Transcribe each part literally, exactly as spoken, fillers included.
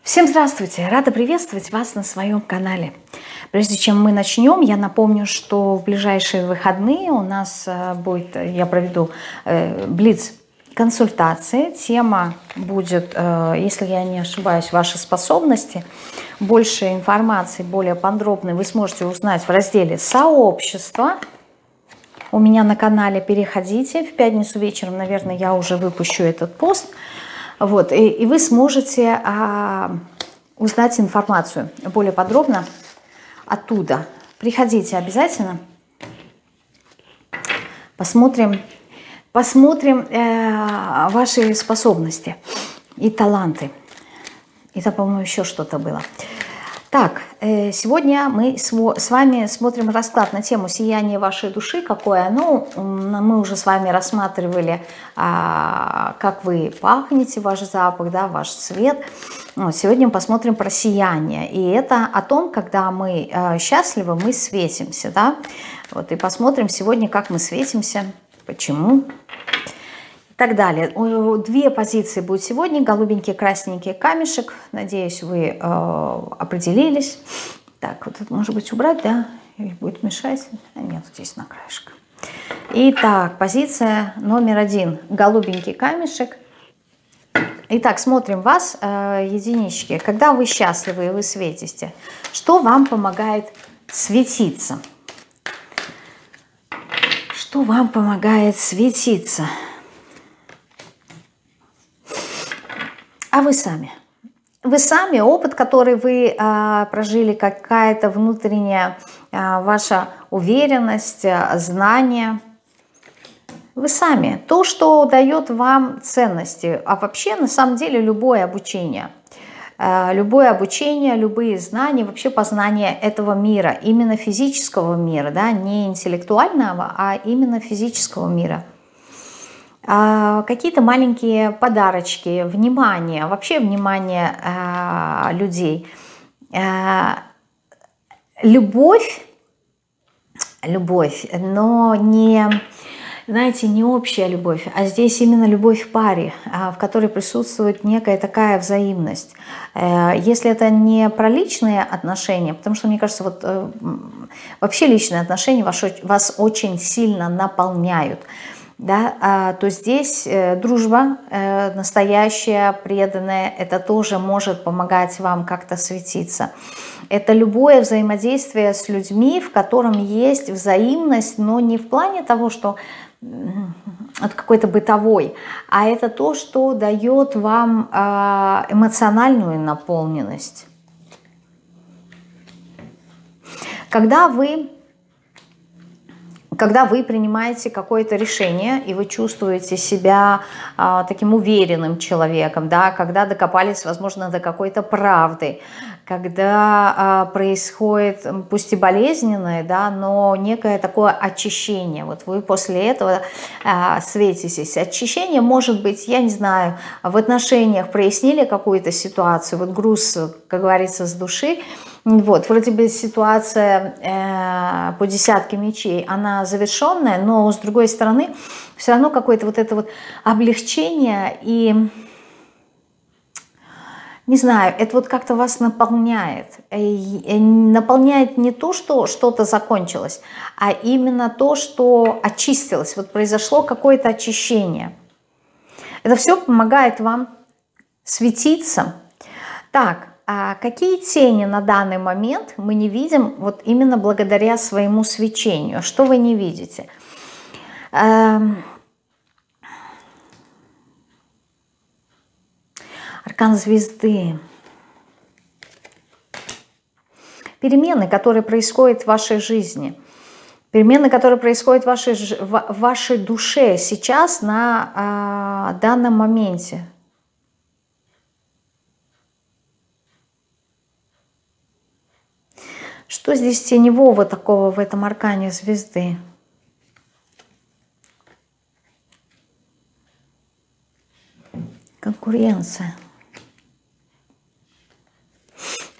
Всем здравствуйте! Рада приветствовать вас на своем канале. Прежде чем мы начнем, я напомню, что в ближайшие выходные у нас будет, я проведу блиц-консультации. Тема будет, если я не ошибаюсь, ваши способности. Больше информации, более подробной вы сможете узнать в разделе «Сообщество». У меня на канале переходите. В пятницу вечером, наверное, я уже выпущу этот пост. Вот, и, и вы сможете а, узнать информацию более подробно оттуда. Приходите обязательно. Посмотрим, посмотрим э, ваши способности и таланты. И там, по-моему, еще что-то было. Так, э, сегодня мы с, с вами смотрим расклад на тему «Сияние вашей души». Какое оно? Мы уже с вами рассматривали, а, как вы пахнете, ваш запах, да, ваш цвет. Вот, сегодня мы посмотрим про сияние. И это о том, когда мы а, счастливы, мы светимся. Да? Вот, и посмотрим сегодня, как мы светимся, почему. И так далее. Две позиции будут сегодня. Голубенький, красненький камешек. Надеюсь, вы э, определились. Так, вот это может быть убрать, да? Или будет мешать? А нет, здесь на краешке. Итак, позиция номер один. Голубенький камешек. Итак, смотрим вас, э, единички. Когда вы счастливы и вы светите, что вам помогает светиться? Что вам помогает светиться? А вы сами. Вы сами, опыт, который вы а, прожили, какая-то внутренняя а, ваша уверенность, а, знание. Вы сами. То, что дает вам ценности. А вообще, на самом деле, любое обучение. А, любое обучение, любые знания, вообще познание этого мира. Именно физического мира, да, не интеллектуального, а именно физического мира. Какие-то маленькие подарочки, внимание, вообще внимание э, людей. Э, любовь, любовь, но не, знаете, не общая любовь, а здесь именно любовь в паре, в которой присутствует некая такая взаимность. Э, если это не про личные отношения, потому что, мне кажется, вот э, вообще личные отношения вас, вас очень сильно наполняют. Да, а, то здесь э, дружба э, настоящая, преданная, это тоже может помогать вам как-то светиться. Это любое взаимодействие с людьми, в котором есть взаимность, но не в плане того, что это какой-то бытовой, а это то, что дает вам э, эмоциональную наполненность. Когда вы... Когда вы принимаете какое-то решение, и вы чувствуете себя а, таким уверенным человеком, да, когда докопались, возможно, до какой-то правды, когда а, происходит, пусть и болезненное, да, но некое такое очищение. Вот вы после этого а, светитесь. Очищение может быть, я не знаю, в отношениях прояснили какую-то ситуацию, вот груз, как говорится, с души. Вот, вроде бы ситуация э, по десятке мечей, она завершенная, но с другой стороны все равно какое-то вот это вот облегчение и, не знаю, это вот как-то вас наполняет. И наполняет не то, что что-то закончилось, а именно то, что очистилось, вот произошло какое-то очищение. Это все помогает вам светиться. Так. А какие тени на данный момент мы не видим вот именно благодаря своему свечению? Что вы не видите? Эм... Аркан звезды. Перемены, которые происходят в вашей жизни. Перемены, которые происходят в вашей, в вашей душе сейчас на э, данном моменте. Что здесь теневого такого в этом аркане звезды? Конкуренция.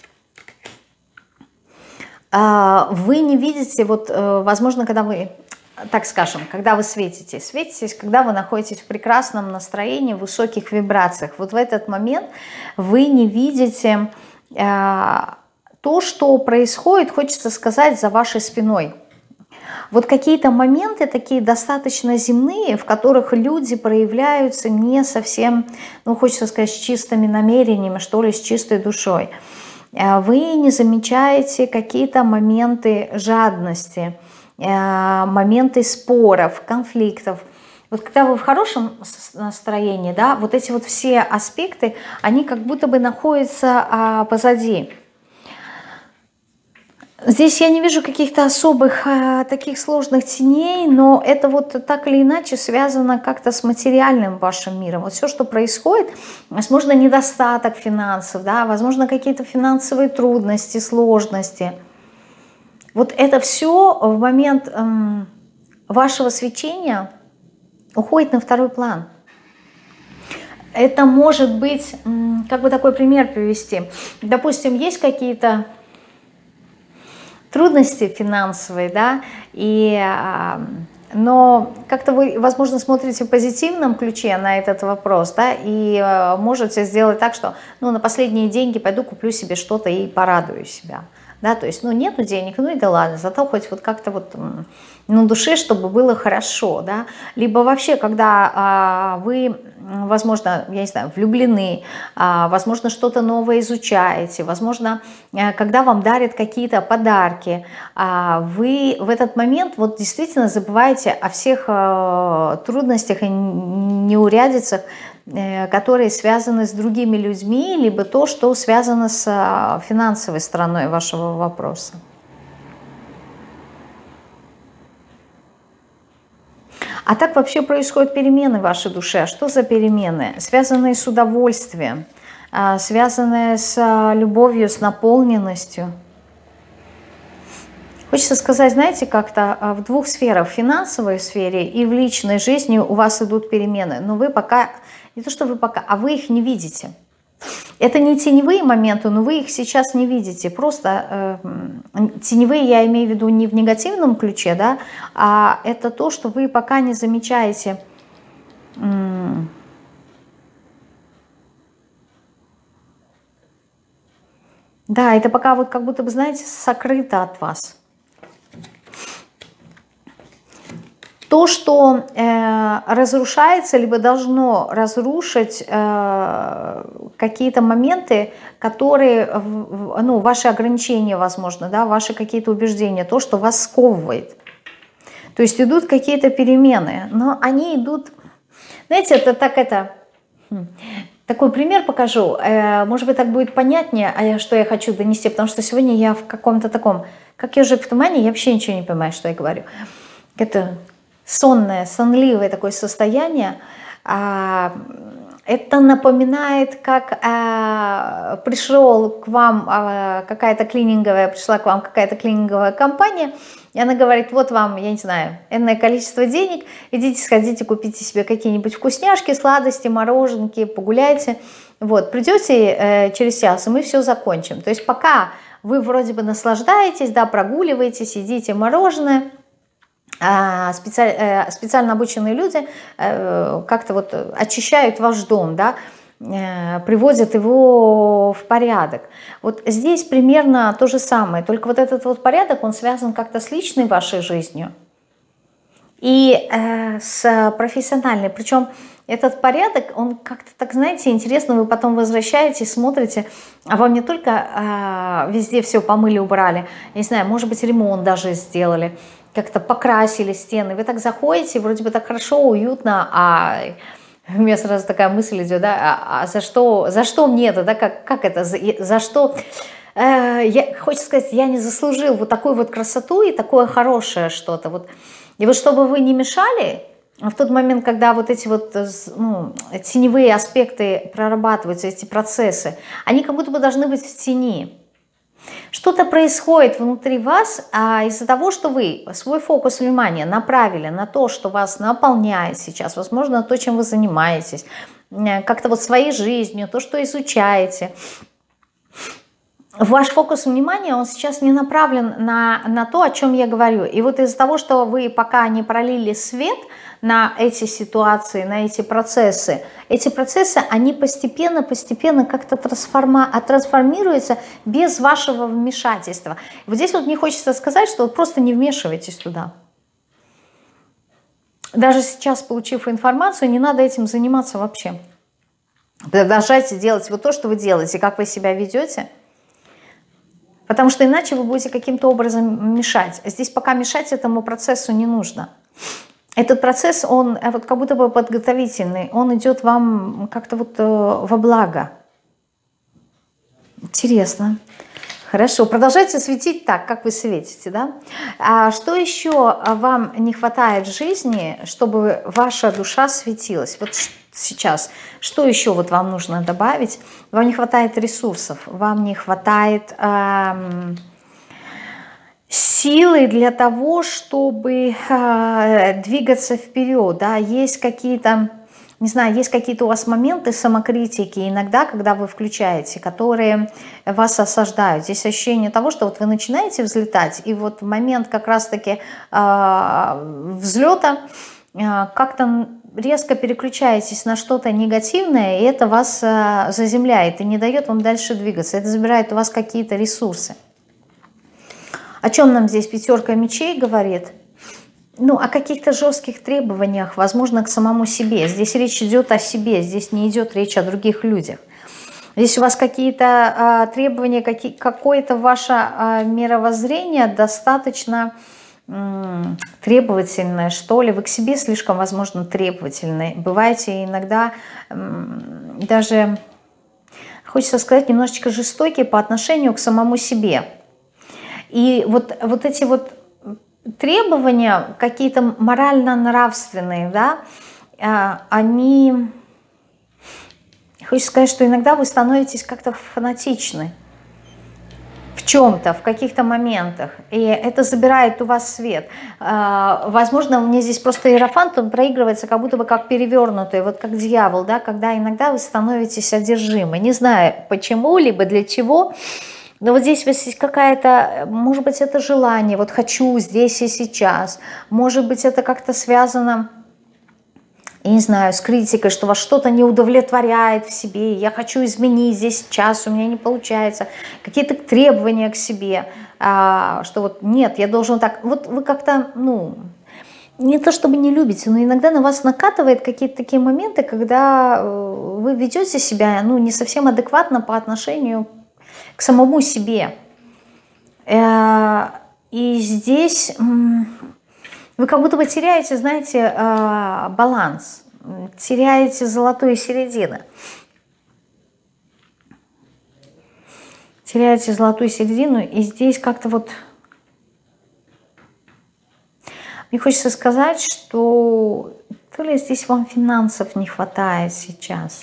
Вы не видите, вот, возможно, когда вы так скажем, когда вы светитесь. Светитесь, когда вы находитесь в прекрасном настроении, в высоких вибрациях. Вот в этот момент вы не видите э, то, что происходит, хочется сказать, за вашей спиной. Вот какие-то моменты такие достаточно земные, в которых люди проявляются не совсем, ну, хочется сказать, с чистыми намерениями, что ли, с чистой душой. Вы не замечаете какие-то моменты жадности, моменты споров, конфликтов. Вот когда вы в хорошем настроении, да, вот эти вот все аспекты, они как будто бы находятся а, позади. Здесь я не вижу каких-то особых а, таких сложных теней, но это вот так или иначе связано как-то с материальным вашим миром. Вот все, что происходит, возможно, недостаток финансов, да, возможно, какие-то финансовые трудности, сложности. Вот это все в момент эм, вашего свечения уходит на второй план. Это может быть, эм, как бы такой пример привести. Допустим, есть какие-то трудности финансовые, да, и, но как-то вы, возможно, смотрите в позитивном ключе на этот вопрос, да, и можете сделать так, что, ну, на последние деньги пойду куплю себе что-то и порадую себя, да, то есть, ну, нету денег, ну и да ладно, зато хоть вот как-то вот на душе, чтобы было хорошо, да, либо вообще, когда а, вы, возможно, я не знаю, влюблены, а, возможно, что-то новое изучаете, возможно, а, когда вам дарят какие-то подарки, а, вы в этот момент вот действительно забываете о всех а, трудностях и неурядицах, а, которые связаны с другими людьми, либо то, что связано с а, финансовой стороной вашего вопроса. А так вообще происходят перемены в вашей душе. А что за перемены? Связанные с удовольствием, связанные с любовью, с наполненностью. Хочется сказать, знаете, как-то в двух сферах, в финансовой сфере и в личной жизни у вас идут перемены. Но вы пока, не то что вы пока, а вы их не видите. Это не теневые моменты, но вы их сейчас не видите. Просто э, теневые я имею в виду не в негативном ключе, да, а это то, что вы пока не замечаете. Да, это пока вот как будто бы, знаете, сокрыто от вас. То, что э, разрушается, либо должно разрушить э, какие-то моменты, которые, ну, ваши ограничения, возможно, да, ваши какие-то убеждения, то, что вас сковывает. То есть идут какие-то перемены, но они идут, знаете, это так это... Такой пример покажу, э, может быть, так будет понятнее, что я хочу донести, потому что сегодня я в каком-то таком, как ежик в тумане, я вообще ничего не понимаю, что я говорю. Это... сонное, сонливое такое состояние, это напоминает, как пришел к вам какая-то клининговая, пришла к вам какая-то клининговая компания, и она говорит, вот вам, я не знаю, энное количество денег, идите, сходите, купите себе какие-нибудь вкусняшки, сладости, мороженки, погуляйте, вот, придете через час, и мы все закончим. То есть пока вы вроде бы наслаждаетесь, да, прогуливаетесь, едите мороженое, Специально, специально обученные люди как-то вот очищают ваш дом, да, приводят его в порядок. Вот здесь примерно то же самое, только вот этот вот порядок, он связан как-то с личной вашей жизнью и с профессиональной. Причем этот порядок, он как-то так, знаете, интересно, вы потом возвращаетесь, смотрите, а вам не только везде все помыли, убрали, я не знаю, может быть, ремонт даже сделали, как-то покрасили стены, вы так заходите, вроде бы так хорошо, уютно, а у меня сразу такая мысль идет, да, а, а за что, за что мне это, да, как, как это, за, за что, э, я, хочется сказать, я не заслужил вот такую вот красоту и такое хорошее что-то, вот, и вот чтобы вы не мешали, в тот момент, когда вот эти вот, ну, теневые аспекты прорабатываются, эти процессы, они как будто бы должны быть в тени. Что-то происходит внутри вас а из-за того, что вы свой фокус внимания направили на то, что вас наполняет сейчас, возможно, то, чем вы занимаетесь, как-то вот своей жизнью, то, что изучаете. ваш фокус внимания, он сейчас не направлен на, на то, о чем я говорю. И вот из-за того, что вы пока не пролили свет на эти ситуации, на эти процессы, эти процессы, они постепенно-постепенно как-то трансформа, трансформируются без вашего вмешательства. Вот здесь вот мне хочется сказать, что вот просто не вмешивайтесь туда. Даже сейчас, получив информацию, не надо этим заниматься вообще. Продолжайте делать вот то, что вы делаете, как вы себя ведете. Потому что иначе вы будете каким-то образом мешать. Здесь пока мешать этому процессу не нужно. Этот процесс, он вот как будто бы подготовительный, он идет вам как-то вот во благо. Интересно. Хорошо, продолжайте светить так, как вы светите, да? А что еще вам не хватает в жизни, чтобы ваша душа светилась? Вот сейчас, что еще вот вам нужно добавить? Вам не хватает ресурсов, вам не хватает эм, силы для того, чтобы э, двигаться вперед, да? Есть какие-то... Не знаю, есть какие-то у вас моменты самокритики иногда, когда вы включаете, которые вас осаждают. Здесь ощущение того, что вот вы начинаете взлетать, и вот в момент как раз-таки э, взлета э, как-то резко переключаетесь на что-то негативное, и это вас э, заземляет и не дает вам дальше двигаться. Это забирает у вас какие-то ресурсы. О чем нам здесь пятерка мечей говорит? Ну, о каких-то жестких требованиях, возможно, к самому себе. Здесь речь идет о себе, здесь не идет речь о других людях. Здесь у вас какие-то а, требования, какие, какое-то ваше а, мировоззрение достаточно м, требовательное, что ли. Вы к себе слишком, возможно, требовательны. Бываете иногда м, даже, хочется сказать, немножечко жестокие по отношению к самому себе. И вот, вот эти вот требования какие-то морально-нравственные, да, они, хочется сказать, что иногда вы становитесь как-то фанатичны в чем-то, в каких-то моментах, и это забирает у вас свет. Возможно, мне здесь просто иерофант, он проигрывается как будто бы как перевернутый, вот как дьявол, да, когда иногда вы становитесь одержимы, не знаю почему, либо для чего. Но вот здесь есть какая-то, может быть, это желание, вот хочу здесь и сейчас. Может быть, это как-то связано, я не знаю, с критикой, что вас что-то не удовлетворяет в себе. Я хочу изменить здесь сейчас, у меня не получается. Какие-то требования к себе, что вот нет, я должен так. Вот вы как-то, ну, не то чтобы не любите, но иногда на вас накатывает какие-то такие моменты, когда вы ведете себя, ну, не совсем адекватно по отношению к к самому себе. И здесь вы как будто бы теряете, знаете, баланс, теряете золотую середину. Теряете золотую середину, и здесь как-то вот... Мне хочется сказать, что то ли здесь вам финансов не хватает сейчас.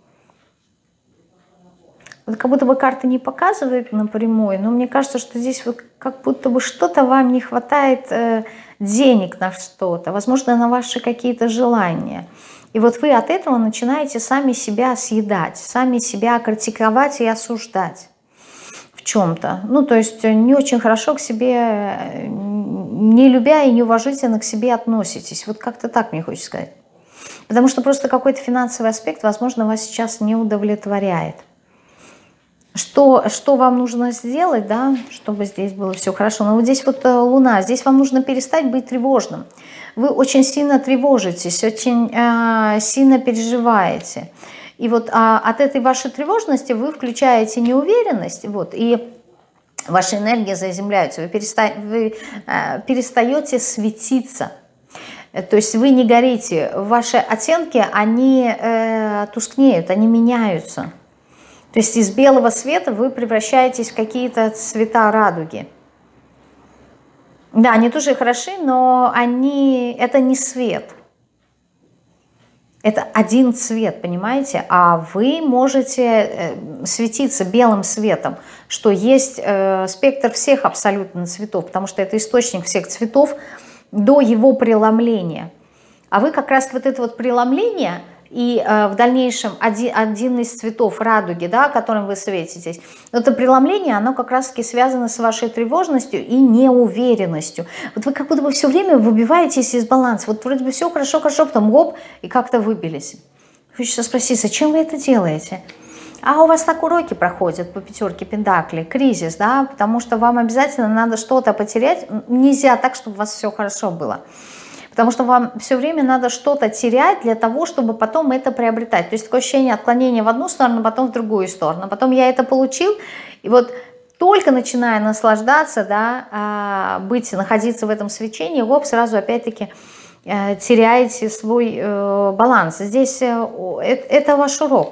Вот как будто бы карты не показывают напрямую, но мне кажется, что здесь вот как будто бы что-то вам не хватает э, денег на что-то, возможно, на ваши какие-то желания. И вот вы от этого начинаете сами себя съедать, сами себя критиковать и осуждать в чем-то. Ну, то есть не очень хорошо к себе, не любя и неуважительно к себе относитесь. Вот как-то так мне хочется сказать. Потому что просто какой-то финансовый аспект, возможно, вас сейчас не удовлетворяет. Что, что вам нужно сделать, да, чтобы здесь было все хорошо? Но вот здесь вот Луна, здесь вам нужно перестать быть тревожным. Вы очень сильно тревожитесь, очень э, сильно переживаете. И вот а, от этой вашей тревожности вы включаете неуверенность, вот, и ваша энергия заземляется, вы, переста, вы э, перестаете светиться. То есть вы не горите, ваши оттенки, они э, тускнеют, они меняются. То есть из белого света вы превращаетесь в какие-то цвета радуги. Да, они тоже хороши, но они, это не свет. Это один цвет, понимаете? А вы можете светиться белым светом, что есть э, спектр всех абсолютно цветов, потому что это источник всех цветов до его преломления. А вы как раз вот это вот преломление и э, в дальнейшем один, один из цветов радуги, да, которым вы светитесь, это преломление, оно как раз-таки связано с вашей тревожностью и неуверенностью. Вот вы как будто бы все время выбиваетесь из баланса. Вот вроде бы все хорошо, хорошо, потом гоп, и как-то выбились. Хочется спросить, зачем вы это делаете? А у вас так уроки проходят по пятерке пентаклей, кризис, да, потому что вам обязательно надо что-то потерять. Нельзя так, чтобы у вас все хорошо было. Потому что вам все время надо что-то терять для того, чтобы потом это приобретать. То есть такое ощущение отклонения в одну сторону, потом в другую сторону. Потом я это получил, и вот только начиная наслаждаться, да, быть, находиться в этом свечении, гоп, сразу опять-таки теряете свой баланс. Здесь это ваш урок.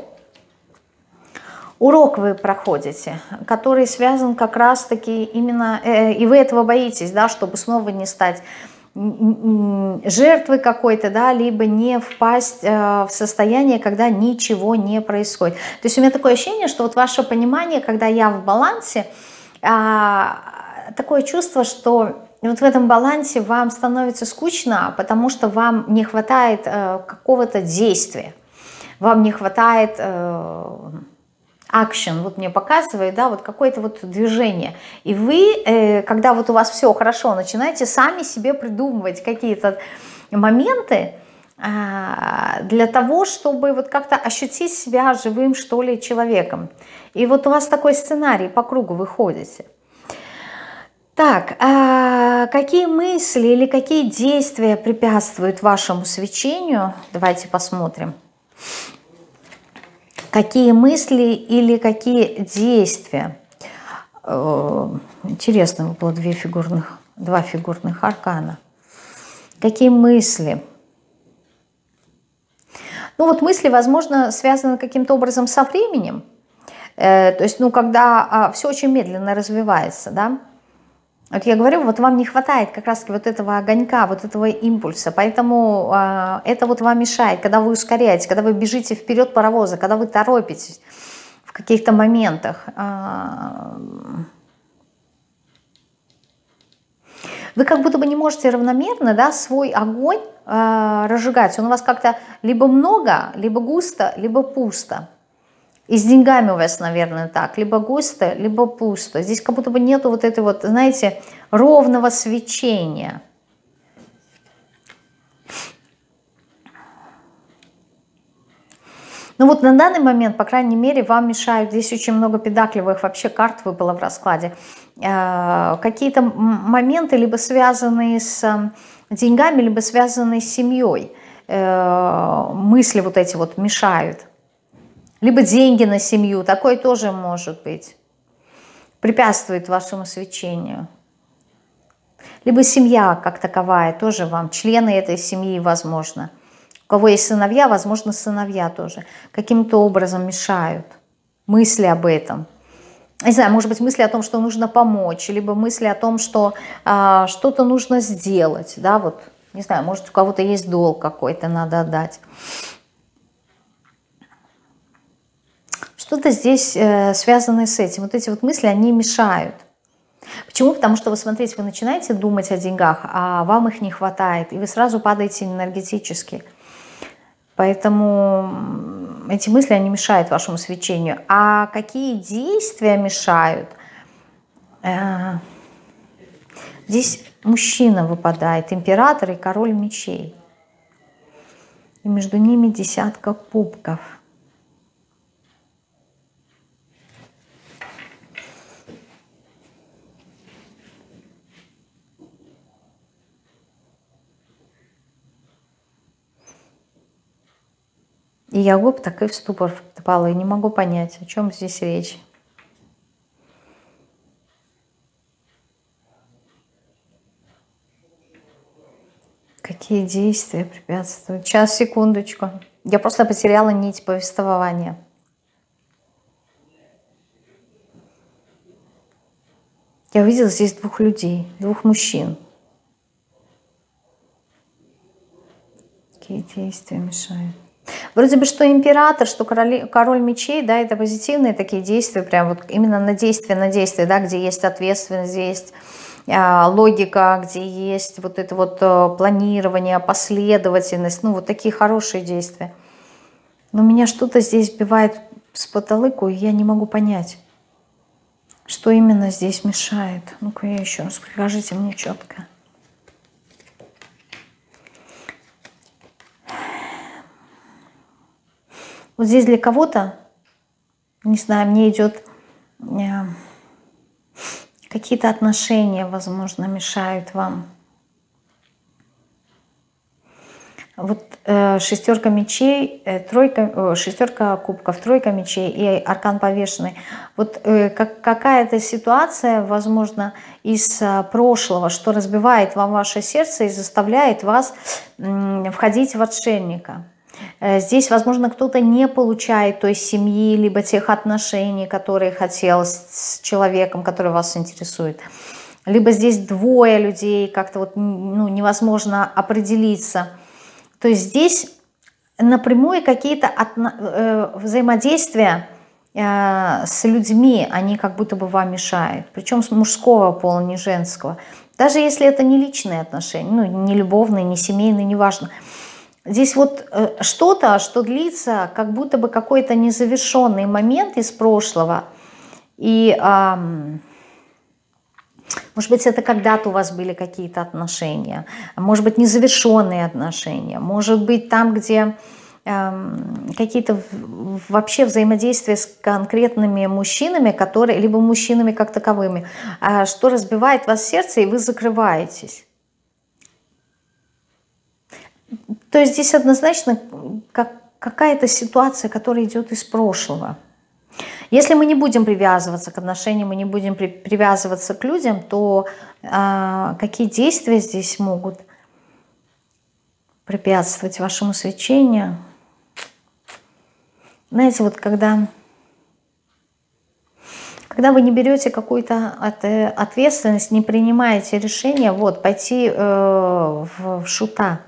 Урок вы проходите, который связан как раз-таки именно, и вы этого боитесь, да, чтобы снова не стать жертвой какой-то, да, либо не впасть в состояние, когда ничего не происходит. То есть у меня такое ощущение, что вот ваше понимание, когда я в балансе, такое чувство, что вот в этом балансе вам становится скучно, потому что вам не хватает какого-то действия, вам не хватает action, вот мне показывает, да, вот какое-то вот движение. И вы, э, когда вот у вас все хорошо, начинаете сами себе придумывать какие-то моменты э, для того, чтобы вот как-то ощутить себя живым, что ли, человеком. И вот у вас такой сценарий, по кругу вы ходите. Так, э, какие мысли или какие действия препятствуют вашему свечению? Давайте посмотрим. Какие мысли или какие действия? Интересно, выпало две фигурных, два фигурных аркана. Какие мысли? Ну вот мысли, возможно, связаны каким-то образом со временем. То есть, ну, когда все очень медленно развивается, да? Вот я говорю, вот вам не хватает как раз вот этого огонька, вот этого импульса, поэтому э, это вот вам мешает, когда вы ускоряете, когда вы бежите вперед паровоза, когда вы торопитесь в каких-то моментах. Э, вы как будто бы не можете равномерно, да, свой огонь э, разжигать. Он у вас как-то либо много, либо густо, либо пусто. И с деньгами у вас, наверное, так. Либо густо, либо пусто. Здесь как будто бы нету вот этой вот, знаете, ровного свечения. Ну вот на данный момент, по крайней мере, вам мешают, здесь очень много педаклевых вообще карт выпало в раскладе, э, какие-то моменты, либо связанные с деньгами, либо связанные с семьей. Э, мысли вот эти вот мешают. Либо деньги на семью, такое тоже может быть, препятствует вашему свечению. Либо семья как таковая, тоже вам, члены этой семьи, возможно. У кого есть сыновья, возможно, сыновья тоже каким-то образом мешают. Мысли об этом. Не знаю, может быть, мысли о том, что нужно помочь, либо мысли о том, что а, что-то нужно сделать, да, вот, не знаю, может, у кого-то есть долг какой-то, надо отдать. Что-то здесь э, связанное с этим. Вот эти вот мысли, они мешают. Почему? Потому что, вы смотрите, вы начинаете думать о деньгах, а вам их не хватает, и вы сразу падаете энергетически. Поэтому эти мысли, они мешают вашему свечению. А какие действия мешают? Э, здесь мужчина выпадает, император и король мечей. И между ними десятка кубков. И я гоп, так и в ступор впала, и не могу понять, о чем здесь речь. Какие действия препятствуют? Сейчас, секундочку. Я просто потеряла нить повествования. Я увидела здесь двух людей, двух мужчин. Какие действия мешают? Вроде бы, что император, что король, король мечей, да, это позитивные такие действия, прям вот именно на действие, на действие, да, где есть ответственность, где есть а, логика, где есть вот это вот а, планирование, последовательность, ну, вот такие хорошие действия. Но меня что-то здесь сбивает с потолыку, и я не могу понять, что именно здесь мешает. Ну-ка я еще раз, скажите мне четко. Вот здесь для кого-то, не знаю, мне идет э, какие-то отношения, возможно, мешают вам. Вот э, шестерка мечей, э, тройка, э, шестерка кубков, тройка мечей и аркан повешенный. Вот э, как, какая-то ситуация, возможно, из э, прошлого, что разбивает вам ваше сердце и заставляет вас э, входить в отшельника. Э, здесь, возможно, кто-то не получает той семьи, либо тех отношений, которые хотел с, с человеком, который вас интересует. Либо здесь двое людей, как-то вот, ну, невозможно определиться. То есть здесь напрямую какие-то э, взаимодействия э, с людьми, они как будто бы вам мешают. Причем с мужского пола, не женского. Даже если это не личные отношения, ну, не любовные, не семейные, неважно. Здесь вот э, что-то, что длится, как будто бы какой-то незавершенный момент из прошлого. И... Э, Может быть, это когда-то у вас были какие-то отношения, может быть, незавершенные отношения, может быть, там, где э, какие-то вообще взаимодействия с конкретными мужчинами, которые, либо мужчинами как таковыми, э, что разбивает вас сердце, и вы закрываетесь. То есть здесь однозначно как, какая-то ситуация, которая идет из прошлого. Если мы не будем привязываться к отношениям, мы не будем при, привязываться к людям, то э, какие действия здесь могут препятствовать вашему свечению? Знаете, вот когда, когда вы не берете какую-то ответственность, не принимаете решение, вот, пойти э, в, в шута,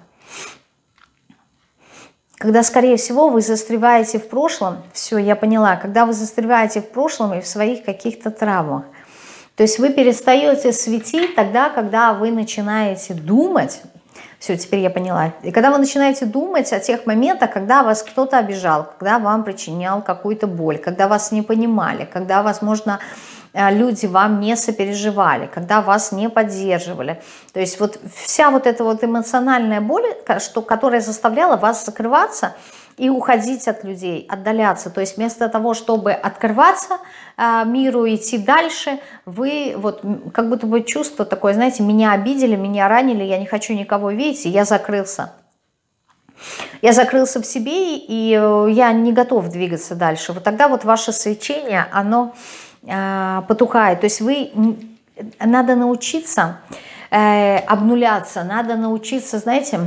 когда, скорее всего, вы застреваете в прошлом, все, я поняла, когда вы застреваете в прошлом и в своих каких-то травмах. То есть вы перестаете светить тогда, когда вы начинаете думать, все, теперь я поняла, и когда вы начинаете думать о тех моментах, когда вас кто-то обижал, когда вам причинял какую-то боль, когда вас не понимали, когда, возможно, люди вам не сопереживали, когда вас не поддерживали. То есть вот вся вот эта вот эмоциональная боль, что, которая заставляла вас закрываться и уходить от людей, отдаляться. То есть вместо того, чтобы открываться э, миру, идти дальше, вы вот как будто бы чувство такое, знаете, меня обидели, меня ранили, я не хочу никого видеть, и я закрылся. Я закрылся в себе, и я не готов двигаться дальше. Вот тогда вот ваше свечение, оно потухает. То есть вы, надо научиться э, обнуляться, надо научиться, знаете,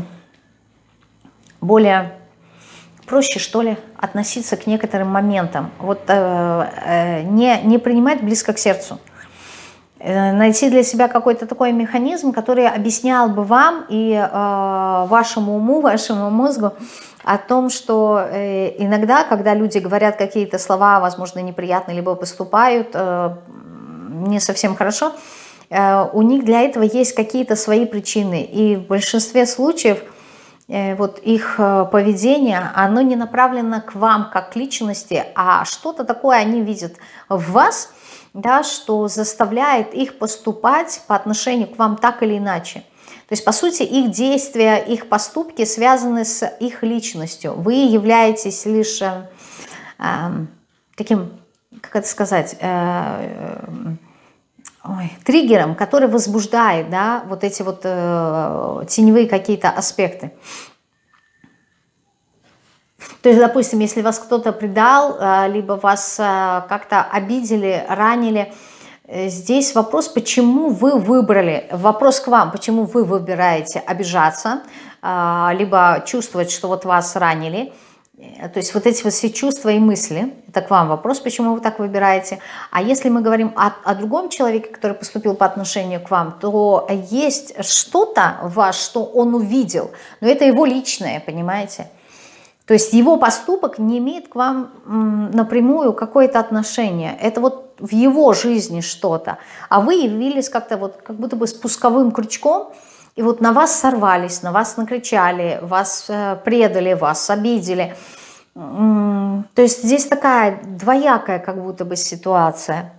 более проще, что ли, относиться к некоторым моментам. Вот э, э, не, не принимать близко к сердцу. Э, найти для себя какой-то такой механизм, который объяснял бы вам и э, вашему уму, вашему мозгу о том, что э, иногда, когда люди говорят какие-то слова, возможно, неприятные, либо поступают э, не совсем хорошо, э, у них для этого есть какие-то свои причины. И в большинстве случаев э, вот их э, поведение, оно не направлено к вам как к личности, а что-то такое они видят в вас, да, что заставляет их поступать по отношению к вам так или иначе. То есть, по сути, их действия, их поступки связаны с их личностью. Вы являетесь лишь э, э, таким, как это сказать, э, э, ой, триггером, который возбуждает, да, вот эти вот э, теневые какие-то аспекты. То есть, допустим, если вас кто-то предал, э, либо вас э, как-то обидели, ранили, здесь вопрос, почему вы выбрали, вопрос к вам, почему вы выбираете обижаться, либо чувствовать, что вот вас ранили. То есть вот эти вот все чувства и мысли, это к вам вопрос, почему вы так выбираете. А если мы говорим о, о другом человеке, который поступил по отношению к вам, то есть что-то в вас, что он увидел, но это его личное, понимаете? То есть его поступок не имеет к вам напрямую какое-то отношение. Это вот в его жизни что-то. А вы явились как-то вот, как будто бы спусковым крючком, и вот на вас сорвались, на вас накричали, вас предали, вас обидели. То есть здесь такая двоякая как будто бы ситуация.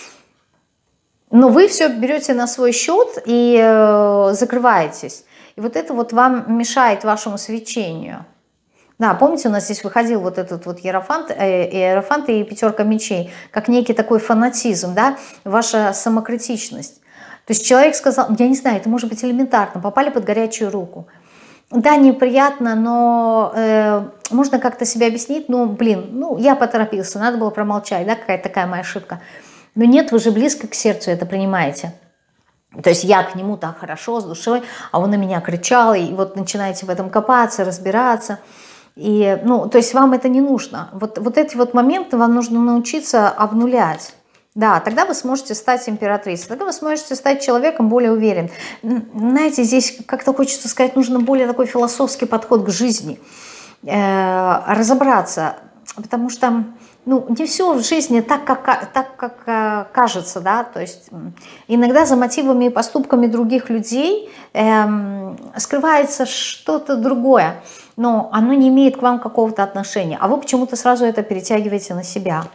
Но вы все берете на свой счет и э, закрываетесь. И вот это вот вам мешает вашему свечению. Да, помните, у нас здесь выходил вот этот вот иерофант, э, иерофант и пятерка мечей, как некий такой фанатизм, да, ваша самокритичность. То есть человек сказал, я не знаю, это может быть элементарно, попали под горячую руку. Да, неприятно, но э, можно как-то себе объяснить, ну, блин, ну, я поторопился, надо было промолчать, да, какая-то такая моя ошибка. Но нет, вы же близко к сердцу это принимаете. То есть я к нему так хорошо, с душой, а он на меня кричал, и вот начинаете в этом копаться, разбираться. И, ну, то есть вам это не нужно. Вот, вот эти вот моменты вам нужно научиться обнулять. Да, тогда вы сможете стать императрицей, тогда вы сможете стать человеком более уверенным. Знаете, здесь как-то хочется сказать, нужно более такой философский подход к жизни, э, разобраться, потому что, ну, не все в жизни так, как, так, как э, кажется, да, то есть иногда за мотивами и поступками других людей э, скрывается что-то другое, но оно не имеет к вам какого-то отношения, а вы почему-то сразу это перетягиваете на себя.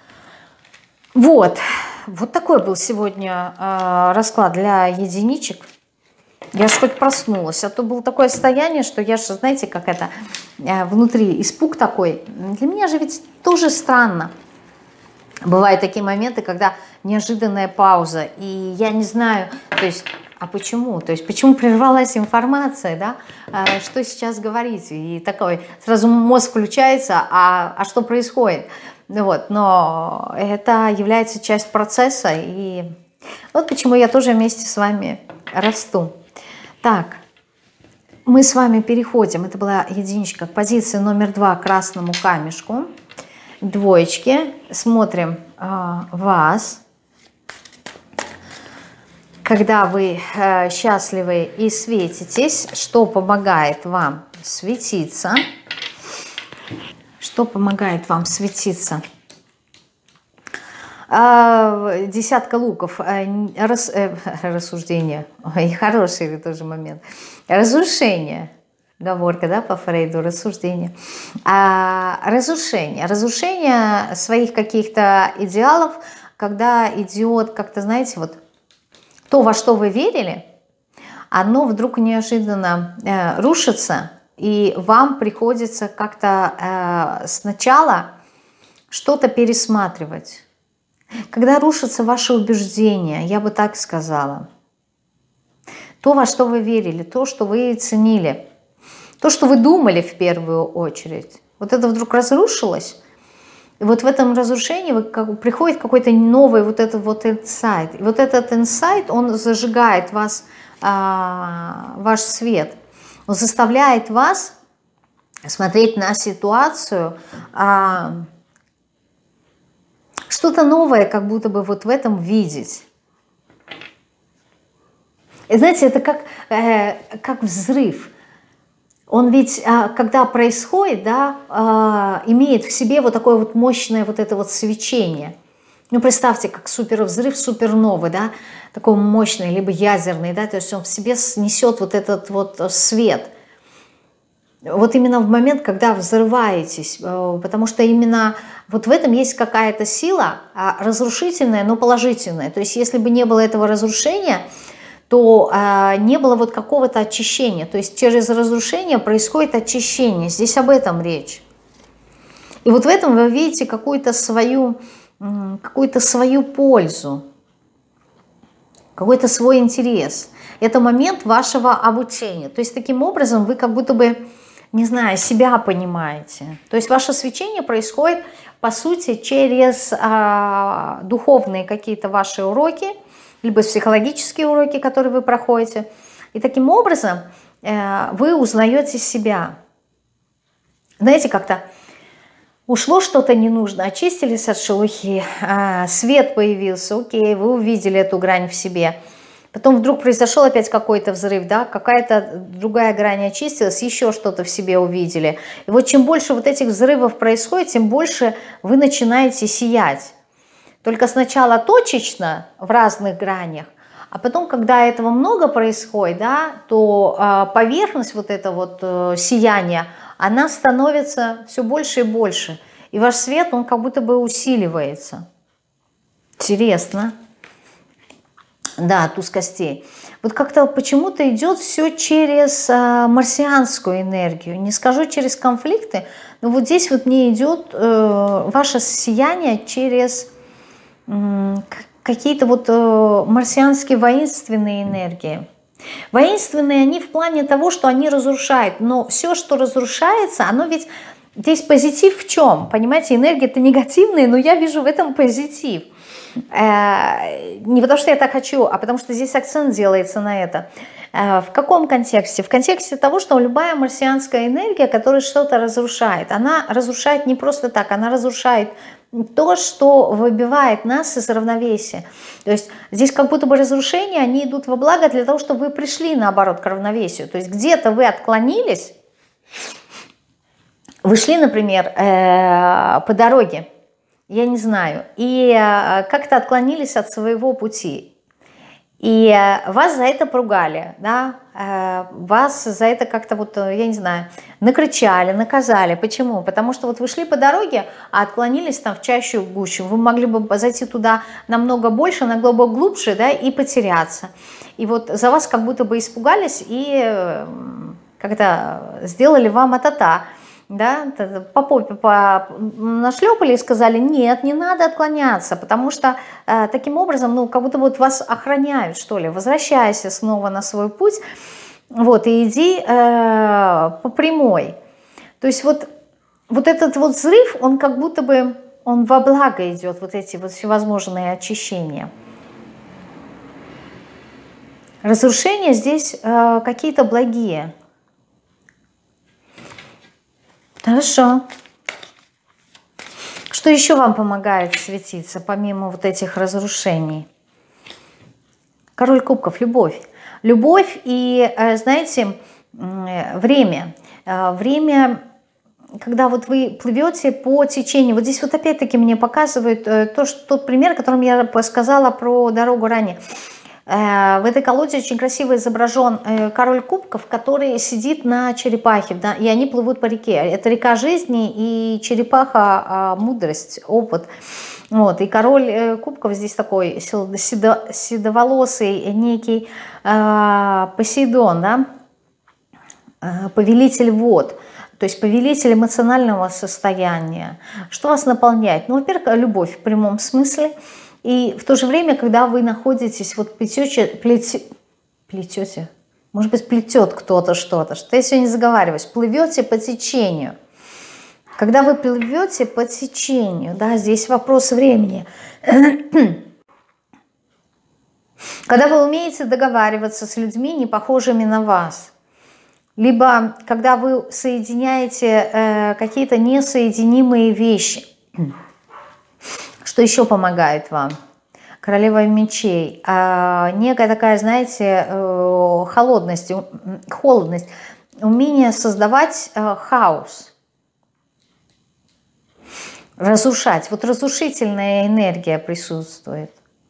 Вот, вот такой был сегодня э, расклад для единичек. Я же хоть проснулась, а то было такое состояние, что я же, знаете, как это, э, внутри испуг такой. Для меня же ведь тоже странно. Бывают такие моменты, когда неожиданная пауза, и я не знаю, то есть, а почему? То есть, почему прервалась информация, да, э, что сейчас говорить? И такой, сразу мозг включается, а, а что происходит? Вот, но это является частью процесса, и вот почему я тоже вместе с вами расту. Так, мы с вами переходим, это была единичка, к позиции номер два, красному камешку, двоечки, смотрим э, вас, когда вы э, счастливы и светитесь, что помогает вам светиться. Что помогает вам светиться? Десятка луков. Рас, э, рассуждение. Ой, хороший тоже момент. Разрушение. Оговорка, да, по Фрейду. Рассуждение. А, разрушение. Разрушение своих каких-то идеалов, когда идет, как-то, знаете, вот то, во что вы верили, оно вдруг неожиданно э, рушится, и вам приходится как-то э, сначала что-то пересматривать. Когда рушатся ваши убеждения, я бы так сказала, то, во что вы верили, то, что вы ценили, то, что вы думали в первую очередь, вот это вдруг разрушилось, и вот в этом разрушении вы, как, приходит какой-то новый вот этот вот инсайт. И вот этот инсайт, он зажигает вас, э, ваш свет. Он заставляет вас смотреть на ситуацию, а, что-то новое, как будто бы вот в этом видеть. И знаете, это как, э, как взрыв. Он ведь, э, когда происходит, да, э, имеет в себе вот такое вот мощное вот это вот свечение. Ну, представьте, как супервзрыв суперновый, да, такой мощный, либо ядерный, да, то есть он в себе несет вот этот вот свет. Вот именно в момент, когда взрываетесь, потому что именно вот в этом есть какая-то сила, разрушительная, но положительная. То есть если бы не было этого разрушения, то не было вот какого-то очищения. То есть через разрушение происходит очищение. Здесь об этом речь. И вот в этом вы видите какую-то свою, какую-то свою пользу, какой-то свой интерес. Это момент вашего обучения. То есть таким образом вы как будто бы, не знаю, себя понимаете. То есть ваше свечение происходит, по сути, через а, духовные какие-то ваши уроки, либо психологические уроки, которые вы проходите. И таким образом э, вы узнаете себя. Знаете, как-то ушло что-то ненужное, очистились от шелухи, э, свет появился, окей, вы увидели эту грань в себе. Потом вдруг произошел опять какой-то взрыв, да, какая-то другая грань очистилась, еще что-то в себе увидели. И вот чем больше вот этих взрывов происходит, тем больше вы начинаете сиять. Только сначала точечно в разных гранях, а потом, когда этого много происходит, да, то э, поверхность вот это вот э, сияния, она становится все больше и больше. И ваш свет, он как будто бы усиливается. Интересно. Да, туз костей. Вот как-то почему-то идет все через а, марсианскую энергию. Не скажу через конфликты, но вот здесь вот мне идет э, ваше сияние через э, какие-то вот э, марсианские воинственные энергии. Воинственные они в плане того, что они разрушают. Но все, что разрушается, оно ведь... Здесь позитив в чем? Понимаете, энергия-то негативная, но я вижу в этом позитив. Не потому что я так хочу, а потому что здесь акцент делается на это. В каком контексте? В контексте того, что любая марсианская энергия, которая что-то разрушает, она разрушает не просто так, она разрушает то, что выбивает нас из равновесия. То есть здесь как будто бы разрушения, они идут во благо для того, чтобы вы пришли, наоборот, к равновесию. То есть где-то вы отклонились, вы шли, например, по дороге, я не знаю, и как-то отклонились от своего пути. И вас за это поругали, да, вас за это как-то вот, я не знаю, накричали, наказали. Почему? Потому что вот вы шли по дороге, а отклонились там в чащу гущу. Вы могли бы зайти туда намного больше, намного глубже, да, и потеряться. И вот за вас как будто бы испугались и как-то сделали вам а-та-та. Да, по попе по, нашлепали и сказали, нет, не надо отклоняться, потому что э, таким образом, ну, как будто вот вас охраняют, что ли, возвращайся снова на свой путь, вот, и иди э, по прямой. То есть вот, вот этот вот взрыв, он как будто бы, он во благо идет, вот эти вот всевозможные очищения. Разрушения здесь э, какие-то благие. Хорошо. Что еще вам помогает светиться, помимо вот этих разрушений? Король кубков, любовь. Любовь и, знаете, время. Время, когда вот вы плывете по течению. Вот здесь вот опять-таки мне показывают то, что, тот пример, которым я сказала про дорогу ранее. В этой колоде очень красиво изображен король кубков, который сидит на черепахе, да, и они плывут по реке. Это река жизни и черепаха — мудрость, опыт. Вот, и король кубков здесь такой седо, седоволосый некий э, Посейдон, да, повелитель вод. То есть повелитель эмоционального состояния. Что вас наполняет? Ну, во-первых, любовь в прямом смысле. И в то же время, когда вы находитесь, вот плетете, плете, плетете, может быть, плетет кто-то что-то, что я сегодня заговариваюсь, плывете по течению. Когда вы плывете по течению, да, здесь вопрос времени. Когда вы умеете договариваться с людьми, не похожими на вас. Либо когда вы соединяете э, какие-то несоединимые вещи. Что еще помогает вам? Королева мечей. А, некая такая, знаете, э, холодность, холодность, умение создавать э, хаос. Разрушать. Вот разрушительная энергия присутствует.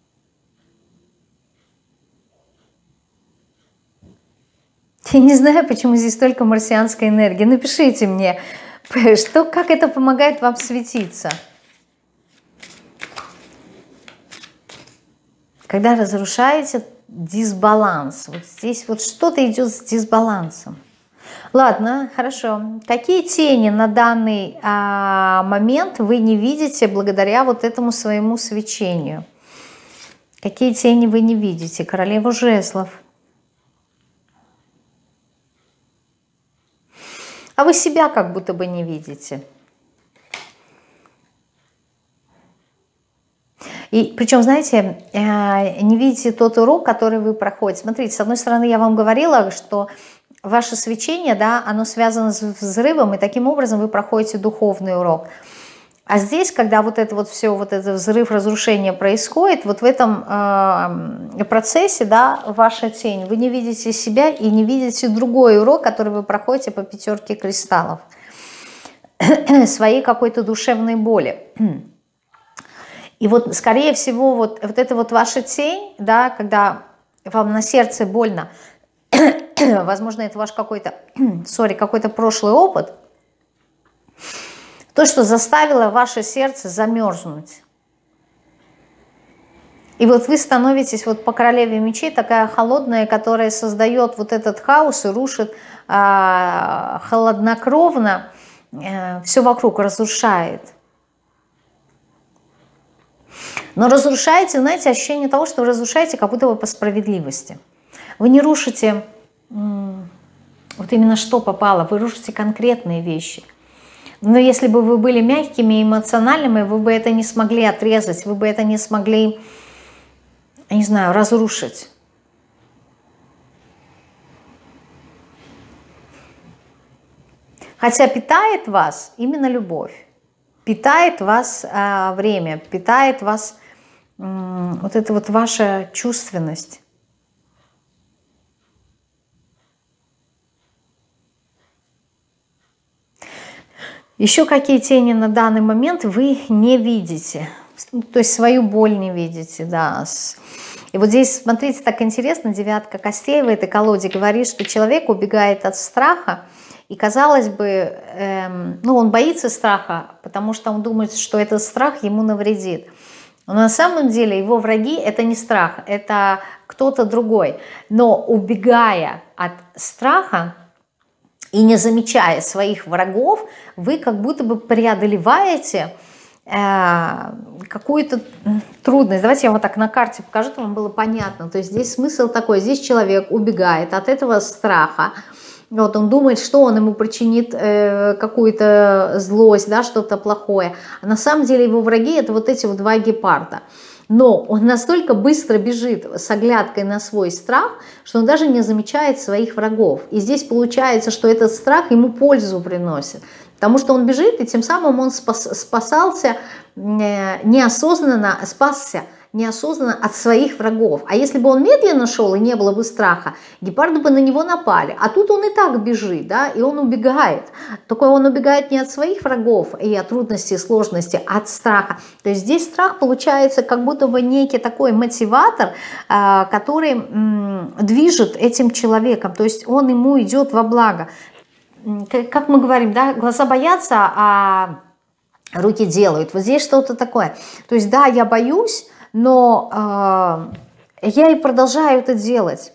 Я не знаю, почему здесь столько марсианской энергии. Напишите мне, что, как это помогает вам светиться. Когда разрушаете дисбаланс. Вот здесь вот что-то идет с дисбалансом. Ладно, хорошо. Какие тени на данный а, момент вы не видите благодаря вот этому своему свечению? Какие тени вы не видите? Королева жезлов. А вы себя как будто бы не видите. И причем, знаете, не видите тот урок, который вы проходите. Смотрите, с одной стороны, я вам говорила, что ваше свечение, да, оно связано с взрывом, и таким образом вы проходите духовный урок. А здесь, когда вот это вот все, вот этот взрыв, разрушение происходит, вот в этом э, процессе, да, ваша тень, вы не видите себя и не видите другой урок, который вы проходите по пятерке кристаллов. Своей какой-то душевной боли. И вот, скорее всего, вот, вот эта вот ваша тень, да, когда вам на сердце больно, возможно, это ваш какой-то, сори, какой-то прошлый опыт, То, что заставило ваше сердце замерзнуть. И вот вы становитесь вот по королеве мечей такая холодная, которая создает вот этот хаос и рушит а, холоднокровно, а, все вокруг разрушает. Но разрушаете, знаете, ощущение того, что вы разрушаете как будто бы по справедливости. Вы не рушите вот именно что попало, вы рушите конкретные вещи. Но если бы вы были мягкими, эмоциональными, вы бы это не смогли отрезать, вы бы это не смогли, я не знаю, разрушить. Хотя питает вас именно любовь, питает вас а, время, питает вас м, вот эта вот ваша чувственность. Еще какие тени на данный момент вы не видите, то есть свою боль не видите, да. И вот здесь, смотрите, так интересно, девятка костей в этой колоде говорит, что человек убегает от страха, и казалось бы, эм, ну он боится страха, потому что он думает, что этот страх ему навредит. Но на самом деле его враги это не страх, это кто-то другой. Но убегая от страха, и не замечая своих врагов, вы как будто бы преодолеваете э, какую-то трудность. Давайте я вам так на карте покажу, чтобы вам было понятно. То есть здесь смысл такой, здесь человек убегает от этого страха. Вот он думает, что он ему причинит э, какую-то злость, да, что-то плохое. А на самом деле его враги это вот эти вот два гепарда. Но он настолько быстро бежит с оглядкой на свой страх, что он даже не замечает своих врагов. И здесь получается, что этот страх ему пользу приносит. Потому что он бежит, и тем самым он спас, спасался неосознанно, спасся неосознанно от своих врагов. А если бы он медленно шел и не было бы страха, гепарды бы на него напали. А тут он и так бежит, да, и он убегает. Только он убегает не от своих врагов и от трудностей, сложностей, а от страха. То есть здесь страх получается как будто бы некий такой мотиватор, который движет этим человеком. То есть он ему идет во благо. Как мы говорим, да, глаза боятся, а руки делают. Вот здесь что-то такое. То есть да, я боюсь, но э, я и продолжаю это делать.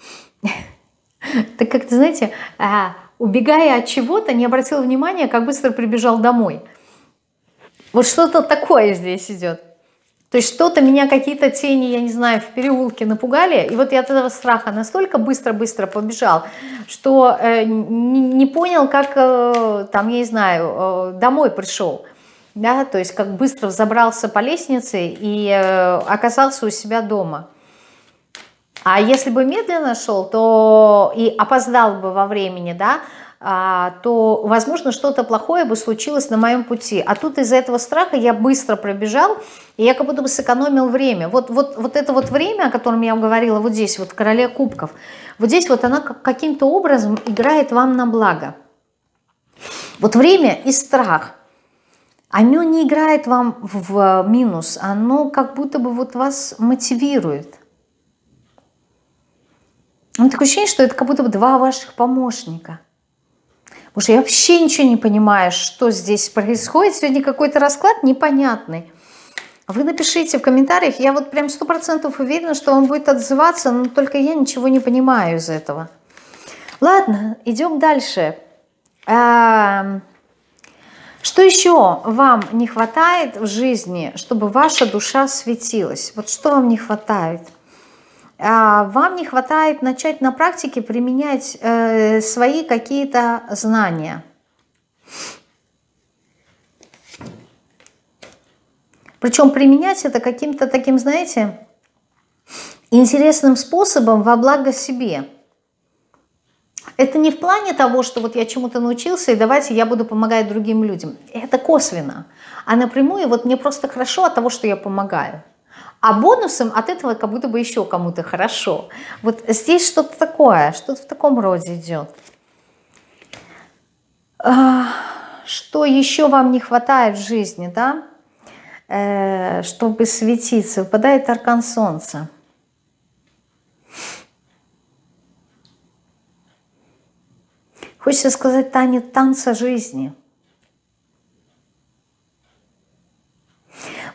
Так как-то, знаете, э, убегая от чего-то, не обратил внимания, как быстро прибежал домой. Вот что-то такое здесь идет. То есть что-то меня, какие-то тени, я не знаю, в переулке напугали, и вот я от этого страха настолько быстро-быстро побежал, что э, не, не понял, как, э, там, я не знаю, э, домой пришел. Да, то есть как быстро взобрался по лестнице и э, оказался у себя дома. А если бы медленно шел, то и опоздал бы во времени, да, а, то, возможно, что-то плохое бы случилось на моем пути. А тут из-за этого страха я быстро пробежал, и я как будто бы сэкономил время. Вот, вот, вот это вот время, о котором я вам говорила, вот здесь, вот королева кубков, вот здесь вот она каким-то образом играет вам на благо. Вот время и страх. Оно не играет вам в минус, оно как будто бы вот вас мотивирует. Ну, такое ощущение, что это как будто бы два ваших помощника. Потому что я вообще ничего не понимаю, что здесь происходит. Сегодня какой-то расклад непонятный. Вы напишите в комментариях, я вот прям сто процентов уверена, что он будет отзываться, но только я ничего не понимаю из этого. Ладно, идем дальше. Что еще вам не хватает в жизни, чтобы ваша душа светилась? Вот что вам не хватает? Вам не хватает начать на практике применять э, свои какие-то знания. Причем применять это каким-то таким, знаете, интересным способом во благо себе. Это не в плане того, что вот я чему-то научился, и давайте я буду помогать другим людям. Это косвенно. А напрямую вот мне просто хорошо от того, что я помогаю. А бонусом от этого как будто бы еще кому-то хорошо. Вот здесь что-то такое, что-то в таком роде идет. Что еще вам не хватает в жизни, да? Чтобы светиться? Выпадает аркан солнца. Хочется сказать танец танца жизни.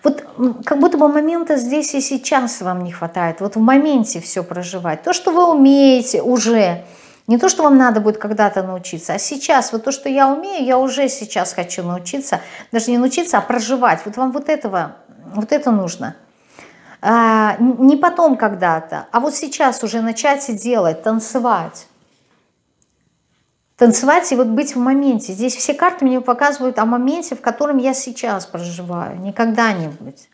Вот как будто бы момента здесь и сейчас вам не хватает. Вот в моменте все проживать. То, что вы умеете уже. Не то, что вам надо будет когда-то научиться, а сейчас. Вот то, что я умею, я уже сейчас хочу научиться. Даже не научиться, а проживать. Вот вам вот этого, вот это нужно. А, не потом когда-то, а вот сейчас уже начать и делать, танцевать. Танцевать и вот быть в моменте. Здесь все карты мне показывают о моменте, в котором я сейчас проживаю. Не когда-нибудь.